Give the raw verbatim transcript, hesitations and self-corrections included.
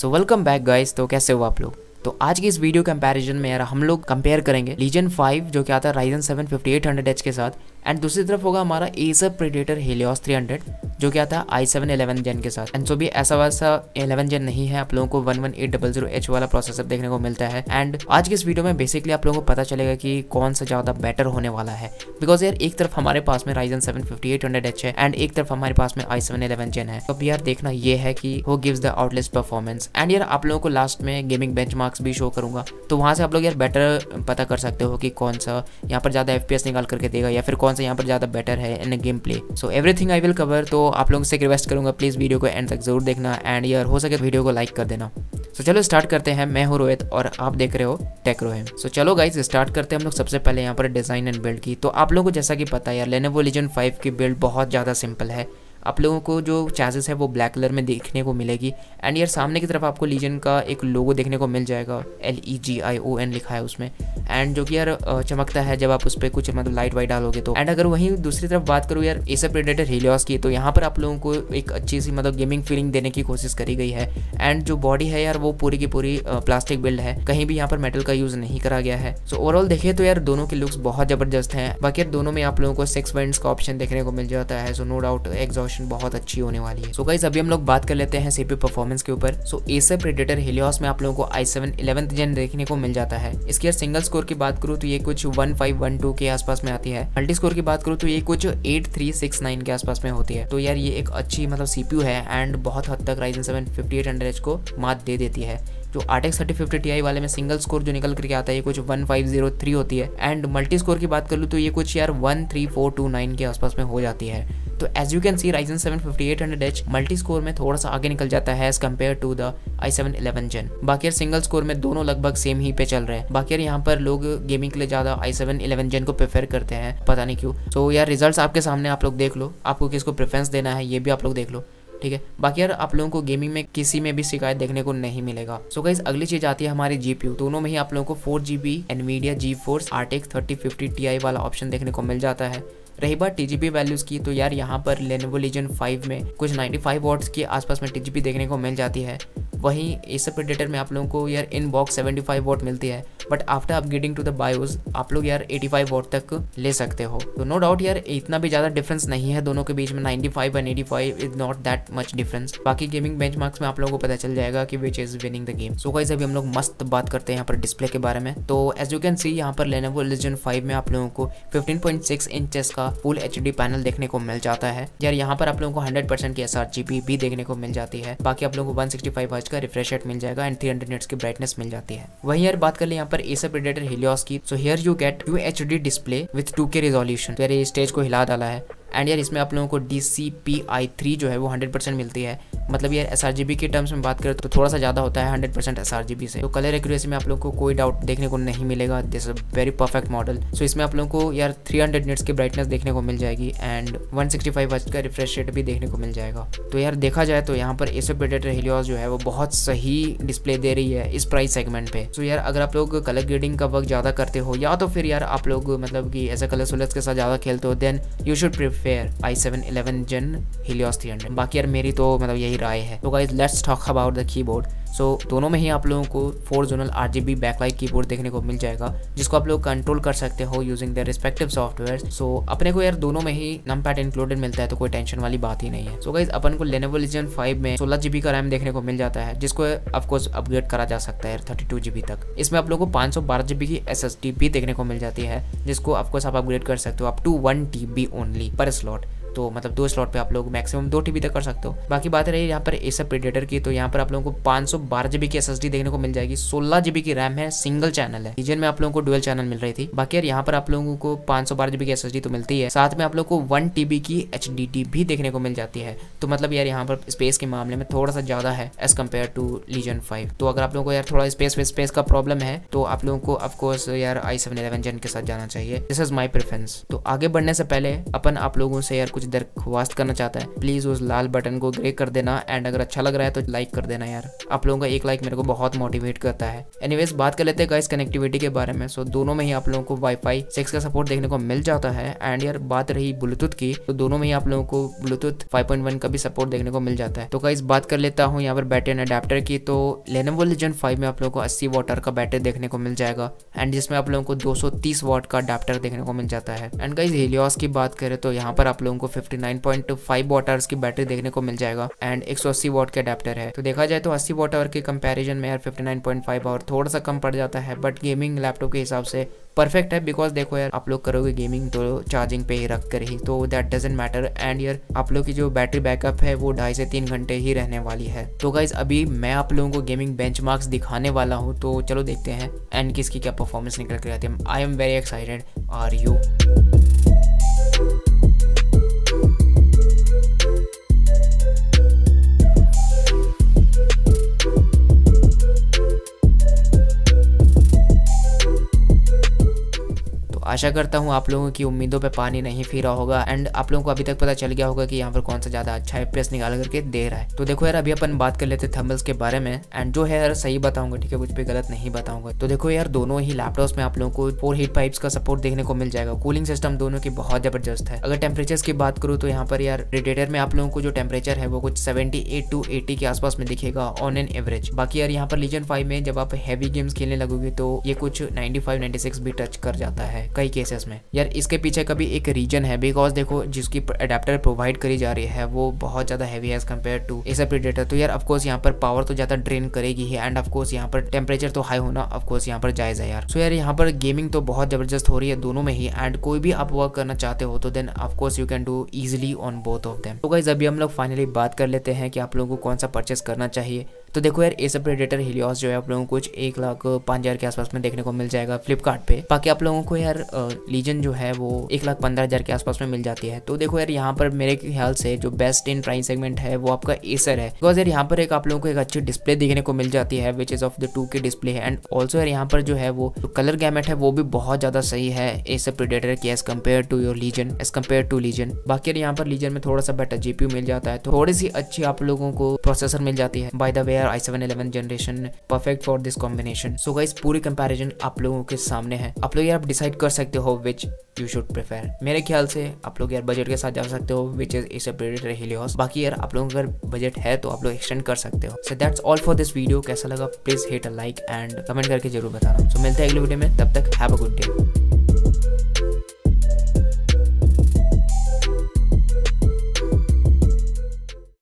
So welcome back guys. तो कैसे हो आप लोग। तो आज की इस वीडियो कंपैरिजन में यार हम लोग कंपेयर करेंगे लीजन फाइव जो क्या आता है Ryzen seven fifty eight hundred H के साथ, एंड दूसरी तरफ होगा हमारा Acer Predator Helios three hundred जो क्या आता है आई सेवन इलेवन जेन के साथ। एंड सो भी ऐसा वैसा इलेवन जेन नहीं है, आप लोगों को one one eight double zero H वाला प्रोसेसर देखने को मिलता है। एंड आज की इस वीडियो में बेसिकली आप लोगों को पता चलेगा कि कौन सा ज़्यादा बेटर होने वाला है, बिकॉज यार एक तरफ हमारे पास में Ryzen seven fifty eight hundred H है एंड एक तरफ हमारे पास में आई सेवन इलेवन जेन है। तो अब यार देखना ये है कि वो gives the outlast performance. And यार आप लोगों को लास्ट में गेमिंग बेंचमार्क्स भी शो करूंगा, तो वहाँ से आप लोग यार बेटर पता कर सकते हो कि कौन सा यहाँ पर ज़्यादा एफपीएस निकाल करके देगा या फिर कौन सा यहाँ पर ज़्यादा बेटर है in game play. So everything I will cover. तो आप लोगों से रिक्वेस्ट करूंगा प्लीज़ वीडियो को एंड तक जरूर देखना एंड यार हो सके तो वीडियो को लाइक कर देना। सो so, चलो स्टार्ट करते हैं। मैं हूँ रोहित और आप देख रहे हो टेक रोहिम। सो so, चलो गाइज स्टार्ट करते हैं हम लोग सबसे पहले यहाँ पर डिज़ाइन एंड बिल्ड की। तो आप लोगों को जैसा कि पता है यार लेनोवो लीजन फाइव की बिल्ड बहुत ज़्यादा सिंपल है। आप लोगों को जो चैसेस है वो ब्लैक कलर में देखने को मिलेगी एंड यार सामने की तरफ आपको लीजन का एक लोगो देखने को मिल जाएगा, एल ई जी आई ओ एन लिखा है उसमें, एंड जो कि यार चमकता है जब आप उस पर कुछ मतलब लाइट वाइट डालोगे तो। एंड अगर वहीं दूसरी तरफ बात करूँ यार एसर प्रेडेटर हेलियोस की, तो यहाँ पर आप लोगों को एक अच्छी सी मतलब गेमिंग फीलिंग देने की कोशिश करी गई है। एंड जो बॉडी है यार वो पूरी की पूरी प्लास्टिक बिल्ड है, कहीं भी यहाँ पर मेटल का यूज नहीं करा गया है। सो ओवरऑल देखिए तो यार दोनों के लुक्स बहुत जबरदस्त हैं। बाकी दोनों में आप लोगों को सिक्स वेंट्स का ऑप्शन देखने को मिल जाता है। सो नो डाउट एग्जॉशन बहुत अच्छी होने वाली है। सो गाइस अभी हम लोग बात कर लेते हैं सीपीयू परफॉर्मेंस के ऊपर। सो एसर प्रेडेटर हेलियोस में आप लोगों को आई सेवन इलेवन जेन देखने को मिल जाता है। इसकी यार सिंगल स्कोर की बात करूँ तो ये कुछ वन फाइव वन टू के आसपास में आती है। मल्टी स्कोर की बात करूँ तो ये कुछ एट थ्री सिक्स नाइन के आसपास में होती है। तो यार ये एक अच्छी मतलब सीपीयू है एंड बहुत हद तक Ryzen seven fifty eight hundred H को मात दे देती है। जो R T X thirty fifty Ti वाले में सिंगल स्कोर जो निकल करके आता है ये कुछ वन फाइव जीरो थ्री होती है एंड मल्टी स्कोर की बात कर लूँ तो ये कुछ यार one three four two nine के आसपास में हो जाती है। तो as you can see Ryzen seven fifty eight hundred H multi score में थोड़ा सा आगे निकल जाता है as compare to the i seven eleven gen. बाकी यार सिंगल स्कोर में दोनों लगभग सेम ही पे चल रहे हैं। बाकी यार यहाँ पर लोग गेमिंग के लिए ज्यादा आई सेवन इलेवन जेन को प्रेफर करते हैं, पता नहीं क्यों। तो यार रिजल्ट्स आपके सामने, आप लोग देख लो, आपको किसको प्रेफरेंस देना है ये भी आप लोग देख लो, ठीक है। बाकी यार आप लोगों को गेमिंग में किसी में भी शिकायत देखने को नहीं मिलेगा। सो गाइस अगली चीज आती है हमारी जीपीयू। दोनों में ही आप लोगों को four GB Nvidia GeForce R T X thirty fifty Ti वाला ऑप्शन देखने को मिल जाता है। रही बात टीजीपी वैल्यूज की, तो यार यहाँ पर लेनोवो लीजन फाइव में कुछ नाइंटी फाइव वॉट्स के आसपास में टीजीपी देखने को मिल जाती है। वहीं एसर प्रेडेटर में आप लोगों को यार in box seventy five watt मिलती है, but after upgrading to the BIOS आप लोग यार एटी फाइव वॉट तक ले सकते हो। तो नो डाउट यार इतना भी ज़्यादा डिफरेंस नहीं है दोनों के बीच में, ninety five and eighty five is not that much difference. बाकी गेमिंग बेंचमार्क्स में आप लोगों को पता चल जाएगा कि which is winning the game. So guys अभी हम लोग मस्त बात करते हैं यहाँ पर डिस्प्ले के बारे में। तो एज यू कैन सी यहाँ पर लेनोवो लीजन फाइव में आप लोगों को फिफ्टीन पॉइंट सिक्स इंचेस का फुल एचडी पैनल देखने को मिल जाता है। यार यहाँ पर आप लोगों को हंड्रेड परसेंट की एसआरजीबी भी देखने को मिल जाती है। बाकी आप लोगों को वन सिक्सटी फाइव हर्ट्ज का रिफ्रेश रेट मिल जाएगा एंड थ्री हंड्रेड निट्स की ब्राइटनेस मिल जाती है। वहीं यार बात कर ले यहाँ पर एसर प्रेडेटर हेलियोस की, so here you get to HD display with two K resolution. तो यार ये स्टेज को हिला डाला है एंड यार इसमें आप लोगों को D C P I three जो है वो हंड्रेड परसेंट मिलती है। मतलब यार एसआरजीबी के टर्म्स में बात करें तो थोड़ा सा ज़्यादा होता है हंड्रेड परसेंट एसआरजीबी से। तो कलर एक्यूरेसी में आप लोगों को कोई डाउट देखने को नहीं मिलेगा। This is very perfect model. So इसमें आप लोगों को यार थ्री हंड्रेड निट्स की ब्राइटनेस देखने को मिल जाएगी and one sixty five hertz का रिफ्रेश रेट भी देखने को मिल जाएगा। तो यार देखा जाए तो यहाँ पर एसर प्रेडेटर हेलियोस जो है वो बहुत सही डिस्प्ले दे रही है इस प्राइस सेगमेंट पे। सो यार अगर आप लोग कलर ग्रेडिंग का वर्क ज़्यादा करते हो या तो फिर यार आप लोग मतलब कि ऐसा कलर सोलर्स के साथ ज़्यादा खेलते हो, then you should prefer I seven eleven gen Helios three hundred. बाकी यार मेरी तो मतलब यही राय है। तो guys let's talk about the keyboard. So दोनों में ही आप लोगों को four zonal RGB backlight keyboard देखने को मिल जाएगा, जिसको आप लोग कंट्रोल कर सकते हो using the respective software. So अपने को यार दोनों में ही नमपैड इंक्लूडेड मिलता है, तो कोई टेंशन वाली बात ही नहीं है। सो गाइस अपन को लेनोवो लीजन फाइव में सोलह जीबी का रैम देखने को मिल जाता है, जिसको ऑफकोर्स अपग्रेड करा जा सकता है थर्टी टू जीबी तक। इसमें आप लोगों को पाँच सौ बारह जीबी की एस एस डी भी देखने को मिल जाती है, जिसको ऑफकोर्स आप अपग्रेड कर सकते हो up to one TB only per slot. तो मतलब दो स्लॉट पे आप लोग मैक्सिमम दो टीबी तक कर सकते हो। बाकी बात रही यहाँ पर एसर प्रेडेटर की, तो यहाँ पर आप लोगों को पाँच सौ बारह जीबी की एसएसडी देखने को मिल जाएगी, सोलह जीबी की रैम है, सिंगल चैनल है। लीजन में आप लोगों को डुअल चैनल मिल रही थी। बाकी यार यहाँ पर आप लोगों को पाँच सौ बारह जीबी की एसएसडी तो मिलती है, साथ में आप लोग को वन टीबी की एचडीडी भी देखने को मिल जाती है। तो मतलब यार यहाँ पर स्पेस के मामले में थोड़ा सा ज्यादा है as compare to Legion five. तो अगर आप लोगों को यार थोड़ा स्पेस स्पेस का प्रॉब्लम है तो आप लोगों को ऑफकोर्स यार आई सेवन इलेवन जेन के साथ जाना चाहिए। This is my preference. तो आगे बढ़ने से पहले अपन आप लोगों से यार कुछ कुछ दरख्वास्त करना चाहता है, प्लीज उस लाल बटन को ग्रे कर देना एंड अगर अच्छा लग रहा है तो लाइक कर देना यार। आप लोगों का एक लाइक मेरे को बहुत मोटिवेट करता है। एनीवेज बात कर लेते हैं गाइस कनेक्टिविटी के बारे में। सो दोनों में ही आप लोगों को वाईफाई सिक्स का सपोर्ट देखने को मिल जाता है एंड यार बात रही ब्लूटूथ की तो दोनों में ही आप लोगों को ब्लूटूथ फाइव पॉइंट वन का भी सपोर्ट देखने को मिल जाता है। तो गाइस बात कर लेता हूँ यहाँ पर बैटरी एंड अडेप्टर की। तो Lenovo Legion फाइव में आप लोगों को अस्सी वाट का बैटरी देखने को मिल जाएगा एंड जिसमें आप लोगों को दो सौ तीस वाट का अडेप्टर देखने को मिल जाता है। एंड गाइस Helios की बात करें तो यहाँ पर आप लोगों को fifty nine point five watt hours की बैटरी देखने को मिल जाएगा एंड एक सौ अस्सी वाट के अडेप्टर है। तो देखा जाए तो अस्सी वाट आवर के कंपैरिजन में यार fifty nine point five hour थोड़ा सा कम पड़ जाता है, बट गेमिंग लैपटॉप के हिसाब से परफेक्ट है। बिकॉज देखो यार आप लोग करोगे गेमिंग तो चार्जिंग पे ही रख कर ही, तो दैट डजंट मैटर एंड यार आप लोग की जो बैटरी बैकअप है वो ढाई से तीन घंटे ही रहने वाली है। तो गाइज अभी मैं आप लोगों को गेमिंग बेंचमार्क्स दिखाने वाला हूँ, तो चलो देखते हैं एंड किसकी क्या परफॉर्मेंस निकल कर आती है। I am very excited, are you? आशा करता हूँ आप लोगों की उम्मीदों पे पानी नहीं फिरा होगा एंड आप लोगों को अभी तक पता चल गया होगा कि यहाँ पर कौन सा ज्यादा अच्छा एफपीएस निकाल करके दे रहा है। तो देखो यार अभी अपन बात कर लेते थंबनेल्स के बारे में एंड जो है यार सही बताऊंगा, ठीक है, कुछ भी गलत नहीं बताऊंगा। तो देखो यार दोनों ही लैपटॉप्स में आप लोगों को फोर हीट पाइप्स का सपोर्ट देखने को मिल जाएगा। कूलिंग सिस्टम दोनों की बहुत जबरदस्त है। अगर टेम्परेचर्स की बात करूँ तो यहाँ पर यार रेडिएटर में आप लोगों को जो टेम्परेचर है वो कुछ सेवेंटी एट टू एटी के आसपास में दिखेगा ऑन एन एवरेज। बाकी यार यहाँ पर लीजन फाइव में जब आप हैवी गेम्स खेलने लगोगे तो ये कुछ नाइंटी फाइव नाइंटी सिक्स भी टच कर जाता है कई केसेस में। यार इसके पीछे का भी एक रीजन है, बिकॉज देखो जिसकी अडेप्टर प्रोवाइड करी जा रही है वो बहुत ज्यादा हैवी है as compare to Acer Predator. तो यार ऑफकोर्स यहाँ पर पावर तो ज्यादा ड्रेन करेगी ही एंड ऑफकोर्स यहाँ पर टेम्परेचर तो हाई होना ऑफकोर्स यहाँ पर जायज है यार। सो यार यहाँ पर गेमिंग तो बहुत जबरदस्त हो रही है दोनों में ही एंड कोई भी आप वर्क करना चाहते हो तो then of course you can do easily on both of them. तो गाइस अभी हम लोग फाइनली बात कर लेते हैं कि आप लोगों को कौन सा परचेस करना चाहिए। तो देखो यार एसर प्रेडेटर Helios जो है आप लोगों को कुछ एक लाख पाँच हजार के आसपास में देखने को मिल जाएगा फ्लिपकार्ट पे। बाकी आप लोगों को यार लीजन जो है वो एक लाख पंद्रह हजार के आसपास में मिल जाती है। तो देखो यार यहाँ पर मेरे ख्याल से जो बेस्ट इन प्राइस सेगमेंट है वो आपका एसर है, बिकॉज यार यहाँ पर एक आप लोगों को एक अच्छी डिस्प्ले देखने को मिल जाती है which is of the two K display है एंड ऑल्सो यार यहाँ पर जो है वो कलर गैमेट है वो भी बहुत ज्यादा सही है एसर प्रेडेटर की as compare to your Legion as compare to Legion. बाकी यार यहाँ पर लीजन में थोड़ा सा बेटर जीपीयू मिल जाता है, थोड़ी सी अच्छी आप लोगों को प्रोसेसर मिल जाती है। बाय द वे यार I seven eleven generation perfect for this combination. So guys पूरी कंपैरिजन आप लोगों के सामने है, आप लोग यार आप डिसाइड कर सकते हो विच यू शुड प्रेफर। मेरे ख्याल से आप लोग यार बजट के साथ जा सकते हो which is Acer Predator Helios। बाकी यार आप लोगों का अगर बजट है तो आप लोग एक्सटेंड कर सकते हो। So that's all for this video. कैसा लगा please hit a like and comment करके जरूर बताना। सो so, मिलते हैं अगले वीडियो में, तब तक हैव अ गुड डे।